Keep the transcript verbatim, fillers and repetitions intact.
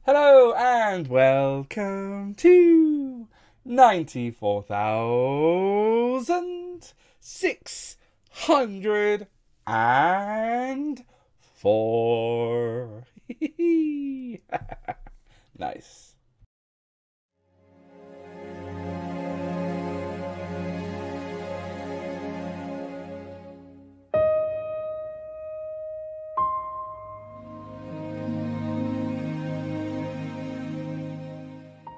Hello and welcome to ninety-four thousand six hundred forty-four.